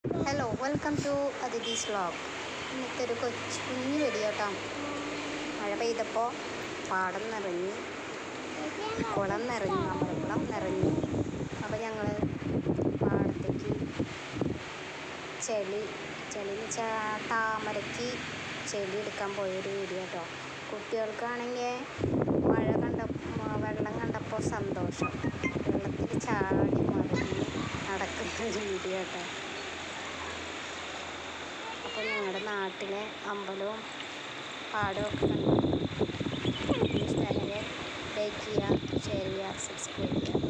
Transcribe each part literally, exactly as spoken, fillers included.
Hello welcome to Athithi's vlog. ഇന്നത്തെ ഒരു കൊച്ചു കുഞ്ഞു വീഡിയോ കേട്ടോ. മഴ പെയ്തപ്പോൾ പാടം നിറഞ്ഞു, കുളം നിറഞ്ഞു, അമ്പലക്കുളം നിറഞ്ഞു. അപ്പോൾ ഞങ്ങൾ പാടത്തേക്ക് ചെളി ചെളി എന്ന് വെച്ചാൽ താമരയ്ക്ക് ചെളി എടുക്കാൻ പോയൊരു വീഡിയോ കേട്ടോ. കുട്ടികൾക്കാണെങ്കിൽ മഴ കണ്ട വെള്ളം കണ്ടപ്പോൾ സന്തോഷം, വെള്ളത്തിൽ ചാടി മറിഞ്ഞ് നടക്കുന്ന ഒരു വീഡിയോ കേട്ടോ. അപ്പോൾ ഞങ്ങളുടെ നാട്ടിലെ അമ്പലവും പാടവും ഒക്കെ കണ്ടു. ഇഷ്ടമായാൽ ലൈക്ക് ചെയ്യുക, ഷെയർ ചെയ്യുക, സബ്സ്ക്രൈബ് ചെയ്യുക.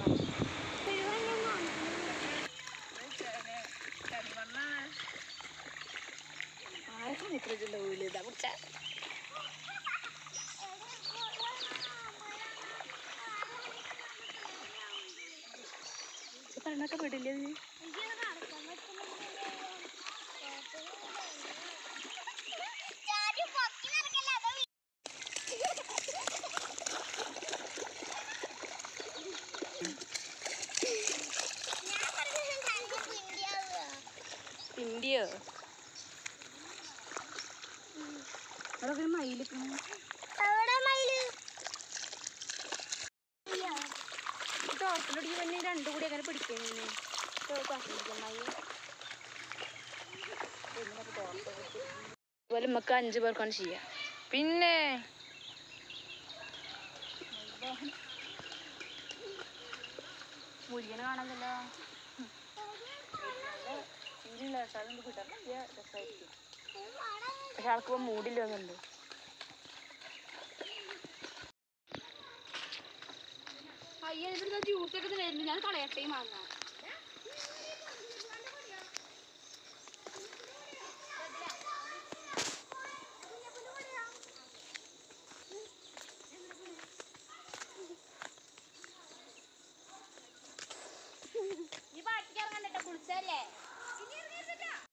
പറഞ്ഞൊക്കെ വിടില്ലേ? ഇന്ത്യ അവിടെ മയിലിക്കണം. തോർത്തിലൊടി തന്നെ രണ്ടും കൂടി അങ്ങനെ പിടിക്കുന്നു. അതുപോലെ നമുക്ക് അഞ്ചു പേർക്കാണ് ചെയ്യാം. പിന്നെ മുരികനെ കാണാനല്ലോ. പക്ഷെ ആൾക്കിപ്പോ മൂടില്ലൊന്നുണ്ട്. അയ്യ ജ്യൂസ് ഒക്കെ വരുന്നു, ഞാൻ കളയട്ടേയും വാങ്ങാം. ഈ പാട്ടിക്ക് ഇറങ്ങണ്ടോ, കുളിച്ചല്ലേ?